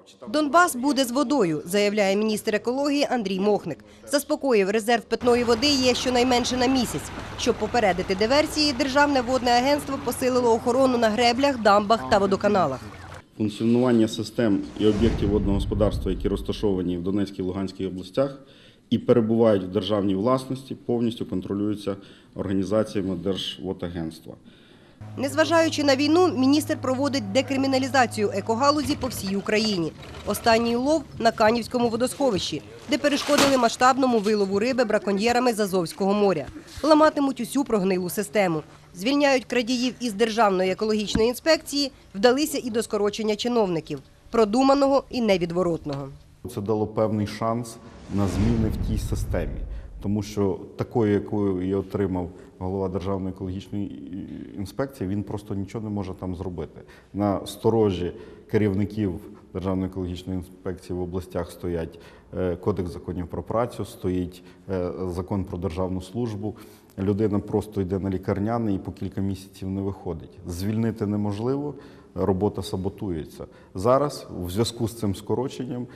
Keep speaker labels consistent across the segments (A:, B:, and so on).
A: Донбас буде з водою, заявляє міністр екології Андрій Мохник. Заспокоїв, резерв питної води є щонайменше на місяць. Щоб попередити диверсії, Державне водне агентство посилило охорону на греблях, дамбах та водоканалах.
B: Функціонування систем і об'єктів водного господарства, які розташовані в Донецькій і Луганській областях і перебувають в державній власності, повністю контролюються організаціями Держводагентства.
A: Незважаючи на війну, міністр проводить декриміналізацію екогалузі по всій Україні. Останній лов на Канівському водосховищі, де перешкодили масштабному вилову риби браконьєрами з Азовського моря. Ламатимуть усю прогнилу систему. Звільняють крадіїв із Державної екологічної інспекції, вдалися і до скорочення чиновників. Продуманого і невідворотного.
C: Це дало певний шанс на зміни в тій системі. Тому що такою, якою її отримав голова Державної екологічної інспекції, він просто нічого не може там зробити. На сторожі керівників Державної екологічної інспекції в областях стоять Кодекс законів про працю, стоїть Закон про державну службу. Людина просто йде на лікарняний і по кілька місяців не виходить. Звільнити неможливо, робота саботується. Зараз в зв'язку з цим скороченням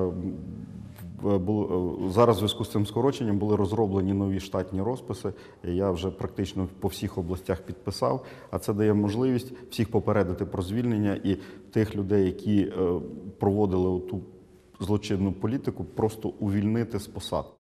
C: були розроблені нові штатні розписи. Я вже практично по всіх областях підписав, а це дає можливість всіх попередити про звільнення і тих людей, які проводили ту злочинну політику, просто увільнити з посад.